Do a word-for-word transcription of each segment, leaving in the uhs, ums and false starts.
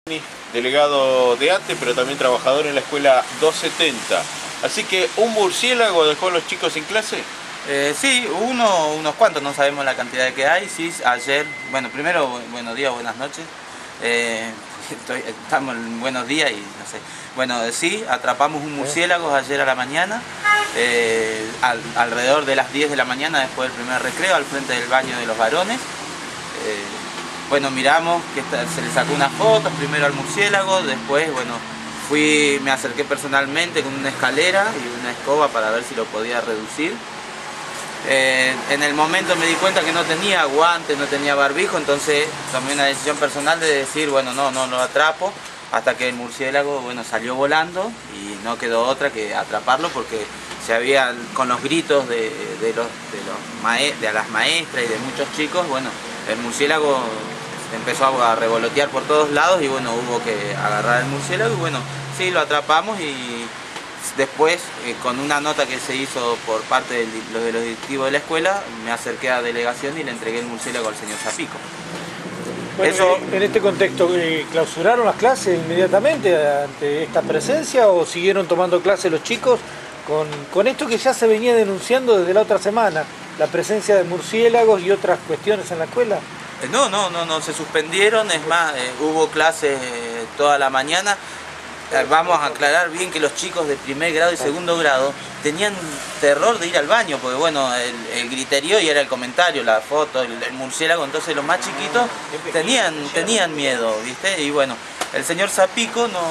Delegado de ATE, pero también trabajador en la escuela doscientos setenta. Así que, ¿un murciélago dejó a los chicos sin clase? Eh, sí, uno, unos cuantos, no sabemos la cantidad que hay. Sí, ayer, bueno, primero, buenos días, buenas noches. Eh, estoy, estamos en buenos días y no sé. Bueno, sí, atrapamos un murciélago ayer a la mañana, eh, al, alrededor de las diez de la mañana, después del primer recreo, al frente del baño de los varones. Eh, bueno, miramos que se le sacó unas fotos, primero al murciélago, después, bueno, fui, me acerqué personalmente con una escalera y una escoba para ver si lo podía reducir. Eh, en el momento me di cuenta que no tenía guantes, no tenía barbijo, entonces tomé una decisión personal de decir, bueno, no, no lo atrapo, hasta que el murciélago, bueno, salió volando y no quedó otra que atraparlo porque se había, con los gritos de, de, los, de, los mae, de las maestras y de muchos chicos, bueno, el murciélago empezó a revolotear por todos lados y bueno, hubo que agarrar el murciélago y bueno, sí, lo atrapamos y después, eh, con una nota que se hizo por parte de los, de los directivos de la escuela, me acerqué a delegación y le entregué el murciélago al señor Zapico. Bueno, Eso, en este contexto, eh, ¿clausuraron las clases inmediatamente ante esta presencia o siguieron tomando clases los chicos con, con esto que ya se venía denunciando desde la otra semana, la presencia de murciélagos y otras cuestiones en la escuela? Eh, no, no, no, no, se suspendieron, es más, eh, hubo clases eh, toda la mañana. Vamos a aclarar bien que los chicos de primer grado y segundo grado tenían terror de ir al baño, porque bueno, el, el griterío y era el comentario, la foto, el, el murciélago, entonces los más chiquitos tenían, tenían miedo, ¿viste? Y bueno, el señor Zapico no,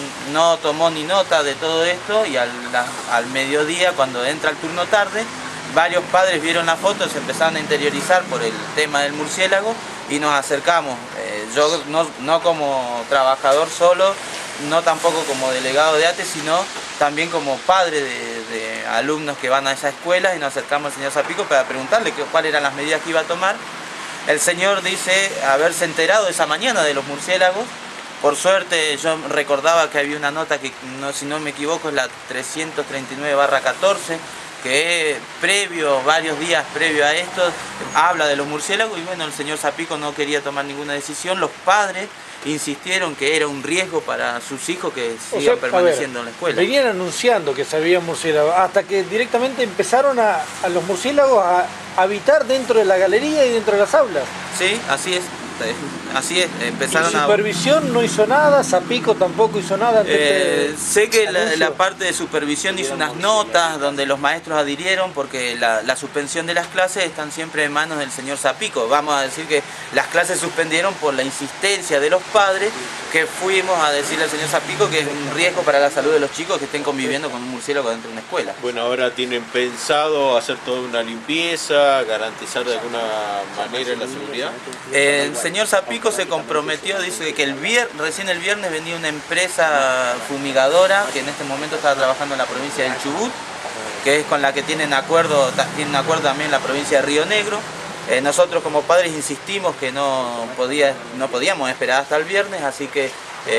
no tomó ni nota de todo esto y al, la, al mediodía, cuando entra el turno tarde, varios padres vieron la foto, se empezaron a interiorizar por el tema del murciélago y nos acercamos. Eh, yo no, no como trabajador solo, no tampoco como delegado de ATE, sino también como padre de, de alumnos que van a esa escuela y nos acercamos al señor Zapico para preguntarle cuáles eran las medidas que iba a tomar. El señor dice haberse enterado esa mañana de los murciélagos. Por suerte yo recordaba que había una nota que, no, si no me equivoco, es la trescientos treinta y nueve barra catorce, que previo, varios días previo a esto, habla de los murciélagos y bueno, el señor Zapico no quería tomar ninguna decisión. Los padres insistieron que era un riesgo para sus hijos que sigan o sea, permaneciendo ver, en la escuela. Venían anunciando que se había murciélagos, hasta que directamente empezaron a, a los murciélagos a habitar dentro de la galería y dentro de las aulas. Sí, así es. Así es, empezaron a... supervisión no hizo nada, Zapico tampoco hizo nada. Eh, sé que la, la parte de supervisión hizo unas notas donde los maestros adhirieron porque la, la suspensión de las clases están siempre en manos del señor Zapico. Vamos a decir que las clases suspendieron por la insistencia de los padres que fuimos a decirle al señor Zapico que es un riesgo para la salud de los chicos que estén conviviendo con un murciélago dentro de una escuela. Bueno, ahora tienen pensado hacer toda una limpieza, garantizar de alguna manera la seguridad. Eh, el señor Zapico se comprometió, dice que el viernes, recién el viernes venía una empresa fumigadora que en este momento está trabajando en la provincia del Chubut, que es con la que tienen acuerdo, tienen acuerdo también la provincia de Río Negro. Eh, nosotros como padres insistimos que no, podía, no podíamos esperar hasta el viernes, así que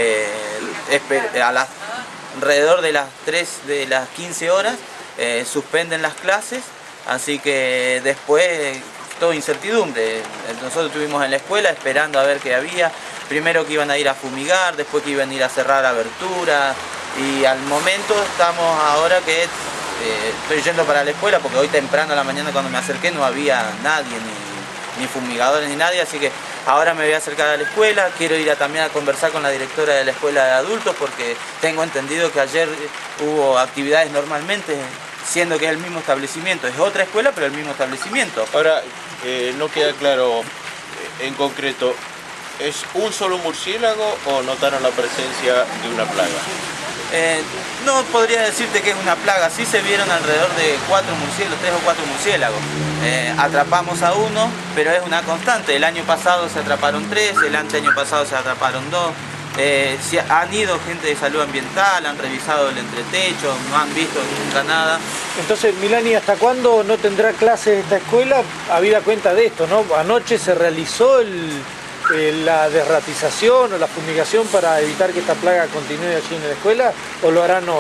eh, a las, alrededor de las tres de las quince horas eh, suspenden las clases, así que después todo incertidumbre. Nosotros estuvimos en la escuela esperando a ver qué había, primero que iban a ir a fumigar, después que iban a ir a cerrar aberturas y al momento estamos ahora que Eh, estoy yendo para la escuela porque hoy temprano a la mañana cuando me acerqué no había nadie, ni, ni fumigadores ni nadie, así que ahora me voy a acercar a la escuela. Quiero ir a, también a conversar con la directora de la escuela de adultos porque tengo entendido que ayer hubo actividades normalmente, siendo que es el mismo establecimiento, es otra escuela pero el mismo establecimiento. Ahora, eh, no queda claro en concreto, ¿es un solo murciélago o notaron la presencia de una plaga? Eh, no podría decirte que es una plaga, sí se vieron alrededor de cuatro murciélagos, tres o cuatro murciélagos. Eh, atrapamos a uno, pero es una constante. El año pasado se atraparon tres, el anteaño pasado se atraparon dos. Eh, si han ido gente de salud ambiental, han revisado el entretecho, no han visto nunca nada. Entonces, Milani, ¿hasta cuándo no tendrá clases esta escuela? Habida cuenta de esto, ¿no? Anoche se realizó el... la desratización o la fumigación para evitar que esta plaga continúe allí en la escuela, ¿o lo harán hoy?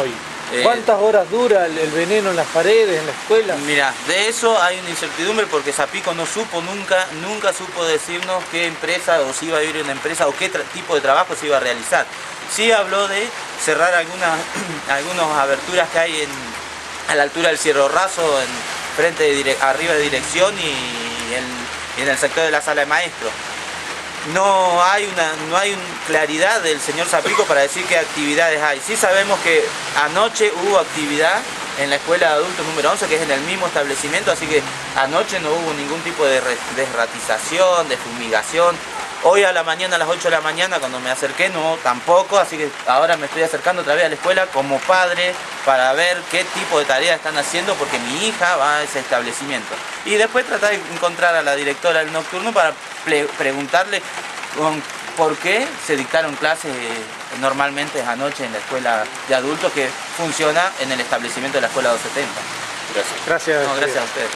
Eh, ¿Cuántas horas dura el, el veneno en las paredes, en la escuela? Mira, de eso hay una incertidumbre porque Zapico no supo nunca, nunca supo decirnos qué empresa o si iba a ir una empresa o qué tipo de trabajo se iba a realizar. Sí habló de cerrar algunas, algunas aberturas que hay en, a la altura del Cerro Raso, en frente de direc arriba de dirección y en, y en el sector de la sala de maestros. No hay una no hay un claridad del señor Zapico para decir qué actividades hay. Sí sabemos que anoche hubo actividad en la escuela de adultos número once, que es en el mismo establecimiento, así que anoche no hubo ningún tipo de desratización, de fumigación. Hoy a la mañana, a las ocho de la mañana, cuando me acerqué, no, tampoco, así que ahora me estoy acercando otra vez a la escuela como padre para ver qué tipo de tareas están haciendo, porque mi hija va a ese establecimiento. Y después tratar de encontrar a la directora del nocturno para preguntarle con, por qué se dictaron clases normalmente anoche en la escuela de adultos que funciona en el establecimiento de la escuela doscientos setenta. Gracias. Gracias. No, gracias a ustedes.